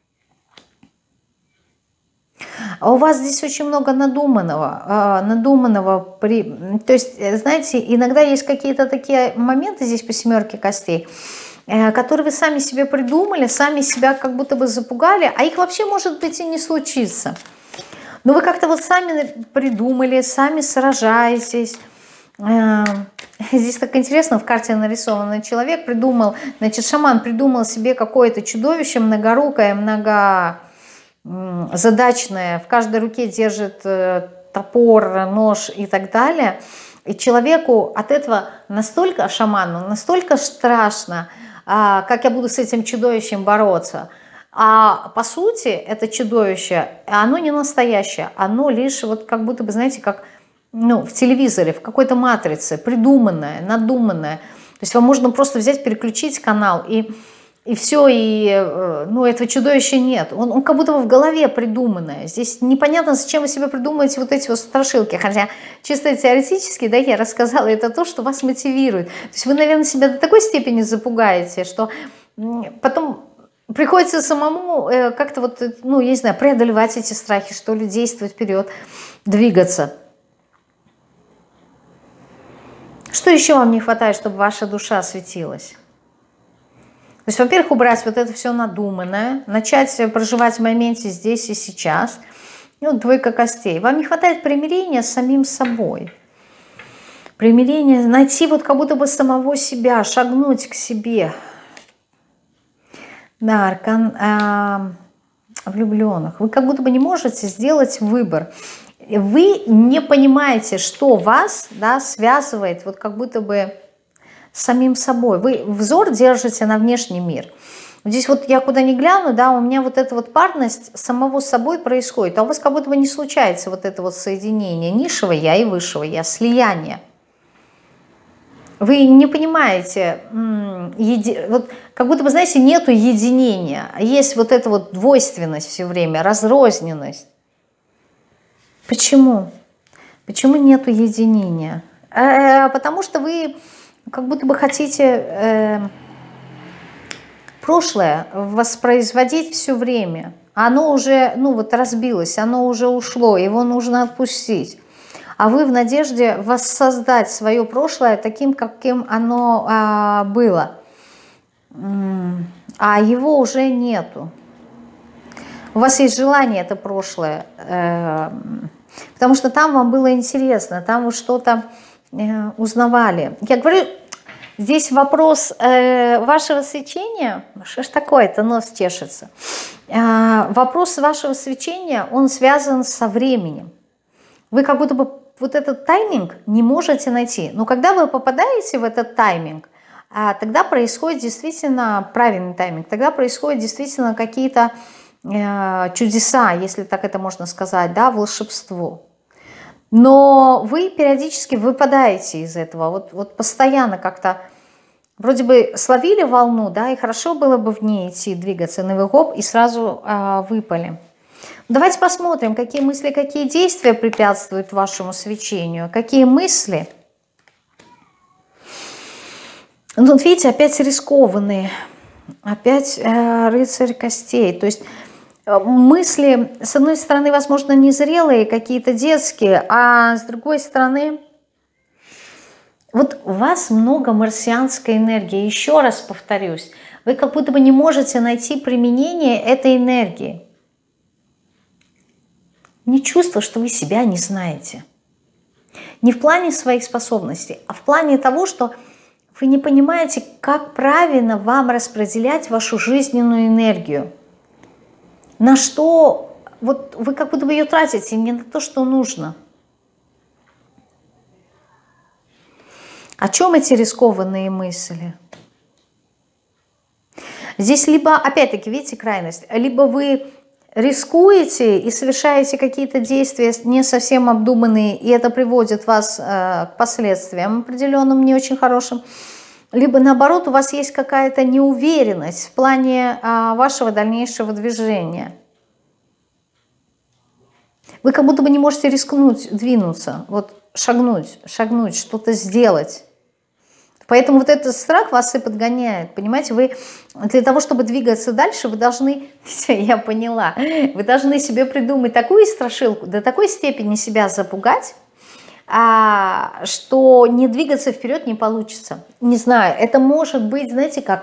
А у вас здесь очень много надуманного. надуманного при... То есть, знаете, иногда есть какие-то такие моменты здесь по семерке костей, которые вы сами себе придумали, сами себя как будто бы запугали, а их вообще может быть и не случится. Но вы как-то вот сами придумали, сами сражаетесь. Здесь так интересно, в карте нарисованный человек придумал, значит, шаман придумал себе какое-то чудовище многорукое, многозадачное, в каждой руке держит топор, нож и так далее. И человеку от этого настолько, шаману, настолько страшно, как я буду с этим чудовищем бороться. А по сути это чудовище, оно не настоящее, оно лишь вот как будто бы, знаете, как... ну, в телевизоре, в какой-то матрице, придуманное, надуманное. То есть вам можно просто взять, переключить канал, и, и все, и ну, этого чудовища нет. Он, он как будто бы в голове придуманное. Здесь непонятно, зачем вы себе придумываете вот эти вот страшилки. Хотя чисто теоретически, да, я рассказала, это то, что вас мотивирует. То есть вы, наверное, себя до такой степени запугаете, что потом... приходится самому как-то вот, ну, я не знаю, преодолевать эти страхи, что ли, действовать вперед, двигаться. Что еще вам не хватает, чтобы ваша душа светилась? То есть, во-первых, убрать вот это все надуманное, начать проживать в моменте здесь и сейчас. И вот двойка костей. Вам не хватает примирения с самим собой. Примирение, найти вот как будто бы самого себя, шагнуть к себе. Да, аркан э, влюбленных. Вы как будто бы не можете сделать выбор. Вы не понимаете, что вас, да, связывает вот как будто бы с самим собой. Вы взор держите на внешний мир. Здесь вот я куда ни гляну, да, у меня вот эта вот парность самого собой происходит. А у вас как будто бы не случается вот это вот соединение низшего я и высшего я, слияние. Вы не понимаете, еди... вот как будто бы, знаете, нету единения. Есть вот эта вот двойственность все время, разрозненность. Почему? Почему нету единения? Э, потому что вы как будто бы хотите э, прошлое воспроизводить все время. Оно уже, ну вот разбилось, оно уже ушло, его нужно отпустить. А вы в надежде воссоздать свое прошлое таким, каким оно а, было. А его уже нету. У вас есть желание это прошлое, э, потому что там вам было интересно, там вы что-то э, узнавали. Я говорю, здесь вопрос э, вашего свечения, что ж такое-то, нос чешется. Э, вопрос вашего свечения, он связан со временем. Вы как будто бы вот этот тайминг не можете найти. Но когда вы попадаете в этот тайминг, э, тогда происходит действительно правильный тайминг, тогда происходят действительно какие-то чудеса, если так это можно сказать, да, волшебство. Но вы периодически выпадаете из этого, вот, вот постоянно как-то вроде бы словили волну, да, и хорошо было бы в ней идти, двигаться, на гоп, и сразу а, выпали. Давайте посмотрим, какие мысли, какие действия препятствуют вашему свечению, какие мысли. Ну, вот видите, опять рискованные, опять э, рыцарь костей, то есть мысли, с одной стороны, возможно, незрелые, какие-то детские, а с другой стороны, вот у вас много марсианской энергии. Еще раз повторюсь, вы как будто бы не можете найти применение этой энергии. Не чувство, что вы себя не знаете. Не в плане своих способностей, а в плане того, что вы не понимаете, как правильно вам распределять вашу жизненную энергию. На что, вот вы как будто бы ее тратите не на то, что нужно. О чем эти рискованные мысли? Здесь либо, опять-таки, видите, крайность, либо вы рискуете и совершаете какие-то действия не совсем обдуманные, и это приводит вас э, к последствиям определенным, не очень хорошим, либо наоборот у вас есть какая-то неуверенность в плане э, вашего дальнейшего движения. Вы как будто бы не можете рискнуть, двинуться, вот шагнуть, шагнуть, что-то сделать. Поэтому вот этот страх вас и подгоняет, понимаете, вы для того, чтобы двигаться дальше, вы должны, все, я поняла, вы должны себе придумать такую страшилку, до такой степени себя запугать, что не двигаться вперед не получится. Не знаю, это может быть, знаете как,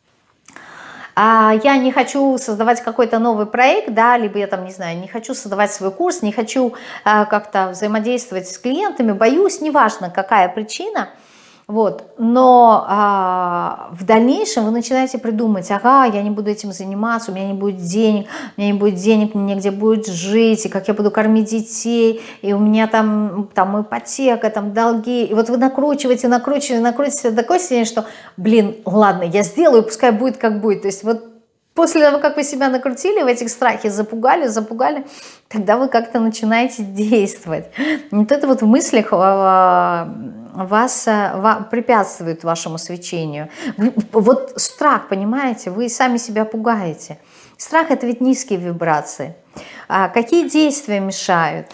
я не хочу создавать какой-то новый проект, да, либо я там, не знаю, не хочу создавать свой курс, не хочу как-то взаимодействовать с клиентами, боюсь, неважно какая причина. Вот. Но а, в дальнейшем вы начинаете придумать, ага, я не буду этим заниматься, у меня не будет денег, у меня не будет денег, мне негде будет жить, и как я буду кормить детей, и у меня там, там ипотека, там долги. И вот вы накручиваете, накручиваете, накручиваете до такой степени, что, блин, ладно, я сделаю, пускай будет как будет. То есть вот после того, как вы себя накрутили в этих страхе, запугали, запугали, тогда вы как-то начинаете действовать. Вот это вот в мыслях вас препятствует вашему свечению. Вот страх, понимаете, вы сами себя пугаете. Страх – это ведь низкие вибрации. А какие действия мешают?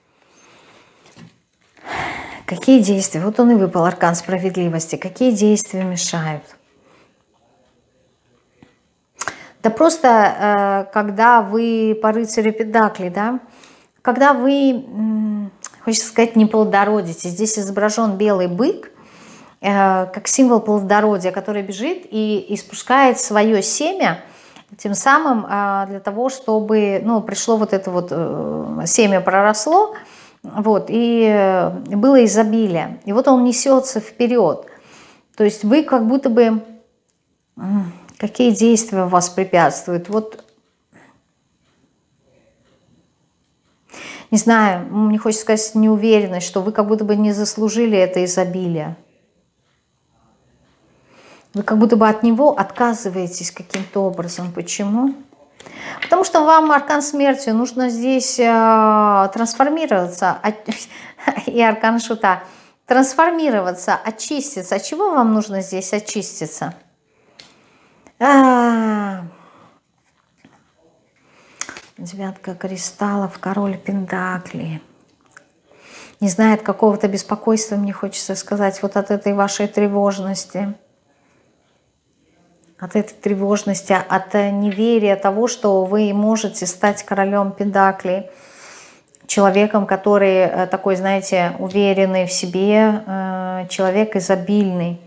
Какие действия? Вот он и выпал, аркан справедливости. Какие действия мешают? Да просто, когда вы по рыцарю Пентаклей, да, когда вы, хочется сказать, не плодородите, здесь изображен белый бык, как символ плодородия, который бежит и испускает свое семя, тем самым для того, чтобы, ну, пришло вот это вот семя, проросло, вот, и было изобилие. И вот он несется вперед. То есть вы как будто бы... Какие действия вас препятствуют? Вот, не знаю, мне хочется сказать неуверенность, что вы как будто бы не заслужили это изобилие. Вы как будто бы от него отказываетесь каким-то образом. Почему? Потому что вам, аркан смерти, нужно здесь э, трансформироваться. И аркан шута. Трансформироваться, очиститься. От чего вам нужно здесь очиститься? А, девятка кристаллов, король пентаклей. Не знает какого-то беспокойства, мне хочется сказать, вот от этой вашей тревожности. От этой тревожности, от неверия того, что вы можете стать королем пентаклей. Человеком, который такой, знаете, уверенный в себе, человек изобильный.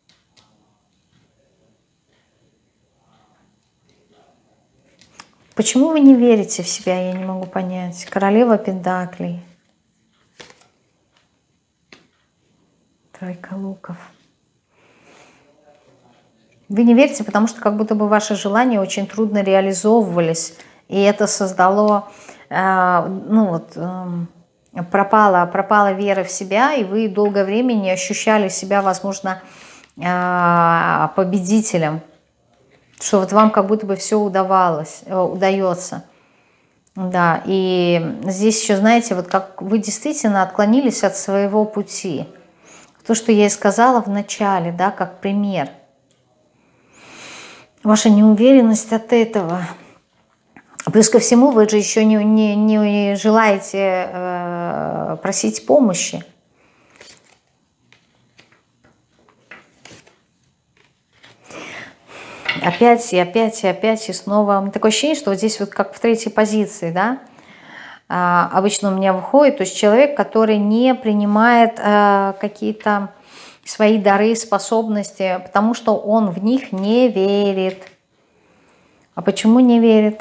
Почему вы не верите в себя, я не могу понять. Королева пентаклей. Тройка луков. Вы не верите, потому что как будто бы ваши желания очень трудно реализовывались. И это создало, э, ну вот, э, пропала, пропала вера в себя, и вы долгое время не ощущали себя, возможно, э, победителем. Что вот вам как будто бы все удавалось, удается. Да, и здесь еще, знаете, вот как вы действительно отклонились от своего пути. То, что я и сказала в начале, да, как пример. Ваша неуверенность от этого. Плюс ко всему, вы же еще не, не, не желаете э, просить помощи. Опять и опять и опять и снова. Такое ощущение, что вот здесь вот как в третьей позиции, да, а, обычно у меня выходит, то есть человек, который не принимает а, какие-то свои дары, способности, потому что он в них не верит. А почему не верит?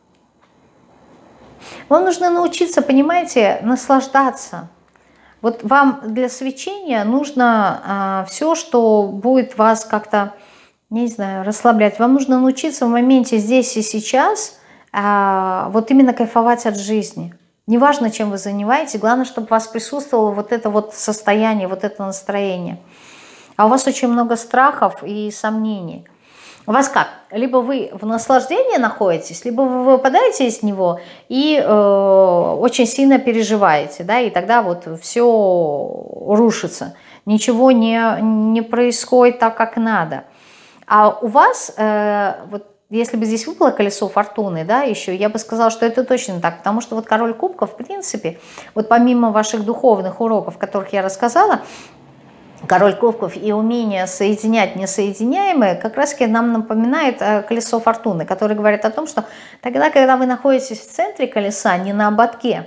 Вам нужно научиться, понимаете, наслаждаться. Вот вам для свечения нужно а, все, что будет вас как-то, не знаю, расслаблять. Вам нужно научиться в моменте здесь и сейчас а, вот именно кайфовать от жизни. Неважно, чем вы занимаетесь, главное, чтобы у вас присутствовало вот это вот состояние, вот это настроение. А у вас очень много страхов и сомнений. У вас как? Либо вы в наслаждении находитесь, либо вы выпадаете из него и э, очень сильно переживаете, да, и тогда вот все рушится, ничего не, не происходит так, как надо. А у вас, э, вот если бы здесь выпало колесо фортуны, да, еще, я бы сказала, что это точно так, потому что вот король кубков, в принципе, вот помимо ваших духовных уроков, о которых я рассказала, король кубков и умение соединять несоединяемое как раз-таки нам напоминает колесо фортуны, которое говорит о том, что тогда, когда вы находитесь в центре колеса, не на ободке,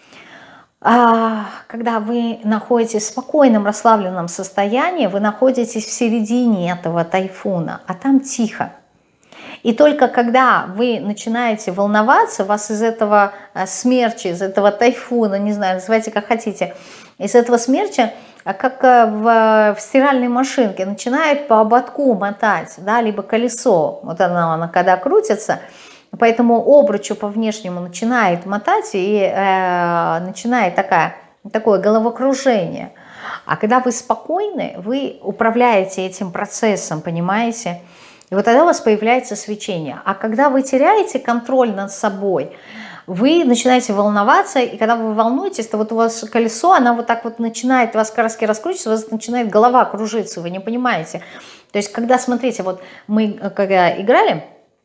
а когда вы находитесь в спокойном, расслабленном состоянии, вы находитесь в середине этого тайфуна, а там тихо. И только когда вы начинаете волноваться, вас из этого смерча, из этого тайфуна, не знаю, называйте как хотите, из этого смерча, как в, в стиральной машинке, начинает по ободку мотать, да, либо колесо, вот оно, оно когда крутится, поэтому обручу по внешнему начинает мотать и э, начинает такая, такое головокружение. А когда вы спокойны, вы управляете этим процессом, понимаете? И вот тогда у вас появляется свечение. А когда вы теряете контроль над собой, вы начинаете волноваться, и когда вы волнуетесь, то вот у вас колесо, оно вот так вот начинает, у вас краски раскручиваться, у вас начинает голова кружиться, вы не понимаете. То есть, когда, смотрите, вот мы когда играли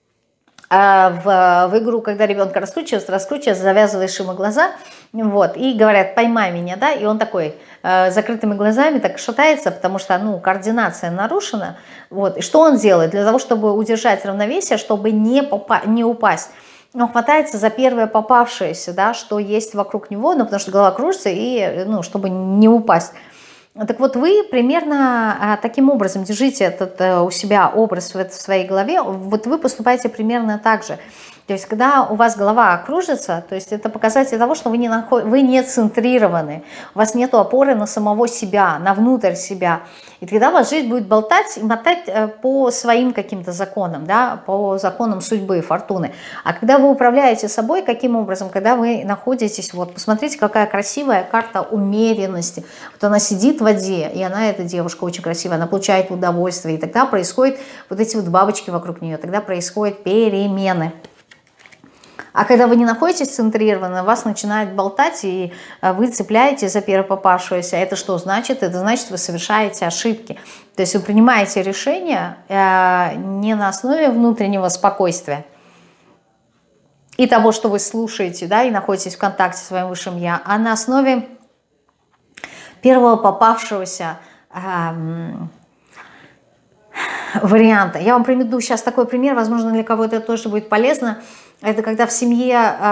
в, в игру, когда ребенка раскручивается, раскручивается, завязываешь ему глаза, вот, и говорят, поймай меня, да, и он такой э, закрытыми глазами так шатается, потому что, ну, координация нарушена, вот, и что он делает? Для того, чтобы удержать равновесие, чтобы не, попа не упасть, он хватается за первое попавшееся, да, что есть вокруг него, ну, потому что голова кружится, и, ну, чтобы не упасть. Так вот, вы примерно а, таким образом держите этот а, у себя образ в, в своей голове, вот вы поступаете примерно так же. То есть, когда у вас голова кружится, то есть это показатель того, что вы не, наход... вы не центрированы, у вас нет опоры на самого себя, на внутрь себя. И тогда ваша жизнь будет болтать и мотать по своим каким-то законам, да, по законам судьбы, фортуны. А когда вы управляете собой, каким образом? Когда вы находитесь, вот, посмотрите, какая красивая карта умеренности. Вот она сидит в воде, и она, эта девушка, очень красивая, она получает удовольствие, и тогда происходят вот эти вот бабочки вокруг нее, тогда происходят перемены. А когда вы не находитесь центрированно, вас начинает болтать, и вы цепляете за первопопавшегося. Это что значит? Это значит, вы совершаете ошибки. То есть вы принимаете решения не на основе внутреннего спокойствия и того, что вы слушаете, да, и находитесь в контакте с своим высшим я, а на основе первого попавшегося эм, варианта. Я вам приведу сейчас такой пример, возможно, для кого-то это тоже будет полезно. Это когда в семье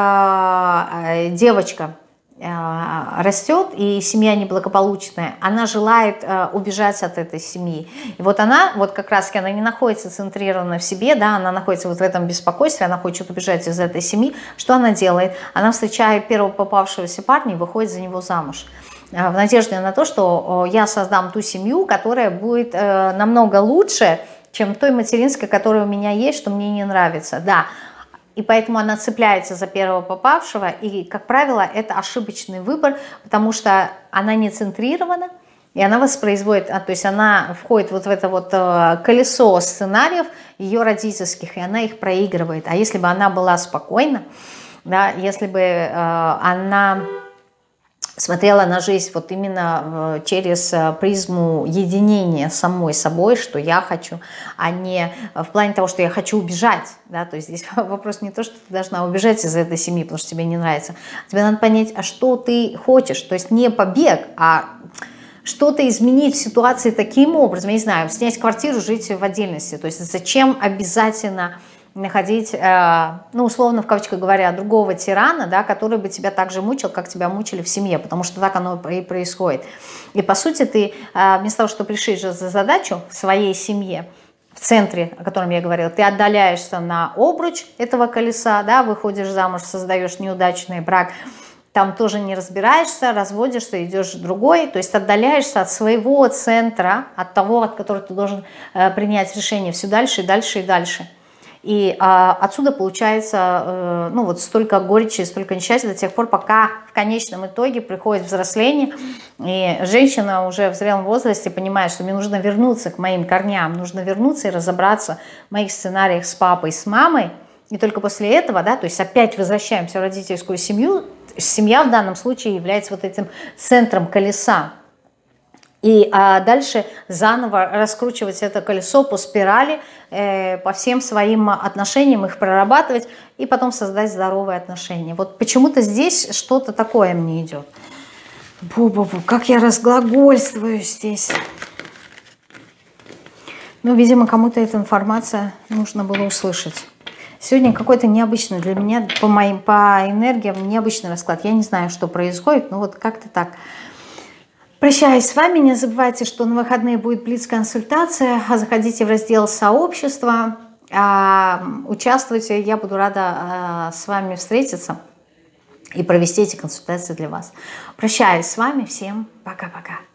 э, девочка э, растет, и семья неблагополучная, она желает э, убежать от этой семьи. И вот она, вот как раз-таки она не находится центрированно в себе, да, она находится вот в этом беспокойстве, она хочет убежать из этой семьи. Что она делает? Она встречает первого попавшегося парня и выходит за него замуж. В надежде на то, что я создам ту семью, которая будет э, намного лучше, чем той материнской, которая у меня есть, что мне не нравится. Да. И поэтому она цепляется за первого попавшего, и, как правило, это ошибочный выбор, потому что она не центрирована, и она воспроизводит, а, то есть она входит вот в это вот э, колесо сценариев ее родительских, и она их проигрывает. А если бы она была спокойна, да, если бы э, она смотрела на жизнь вот именно через призму единения с самой собой, что я хочу, а не в плане того, что я хочу убежать. Да? То есть здесь вопрос не то, что ты должна убежать из этой семьи, потому что тебе не нравится. Тебе надо понять, а что ты хочешь. То есть не побег, а что-то изменить в ситуации таким образом, я не знаю, снять квартиру, жить в отдельности. То есть зачем обязательно находить, ну, условно, в кавычках говоря, другого тирана, да, который бы тебя так же мучил, как тебя мучили в семье, потому что так оно и происходит. И, по сути, ты вместо того, чтобы решить же за задачу в своей семье, в центре, о котором я говорила, ты отдаляешься на обруч этого колеса, да, выходишь замуж, создаешь неудачный брак, там тоже не разбираешься, разводишься, идешь в другой, то есть отдаляешься от своего центра, от того, от которого ты должен принять решение все дальше и дальше и дальше. И а, отсюда получается, э, ну, вот столько горечи, столько несчастья до тех пор, пока в конечном итоге приходит взросление, и женщина уже в зрелом возрасте понимает, что мне нужно вернуться к моим корням, нужно вернуться и разобраться в моих сценариях с папой, с мамой. И только после этого, да, то есть опять возвращаемся в родительскую семью. Семья в данном случае является вот этим центром колеса. И а дальше заново раскручивать это колесо по спирали, э, по всем своим отношениям, их прорабатывать и потом создать здоровые отношения. Вот почему-то здесь что-то такое мне идет. Бу-бу-бу, как я разглагольствую здесь. Ну, видимо, кому-то эта информация нужно было услышать. Сегодня какой-то необычный для меня, по моим, по энергиям, необычный расклад. Я не знаю, что происходит, но вот как-то так. Прощаюсь с вами. Не забывайте, что на выходные будет блиц-консультация. Заходите в раздел «Сообщество». Участвуйте. Я буду рада с вами встретиться и провести эти консультации для вас. Прощаюсь с вами. Всем пока-пока.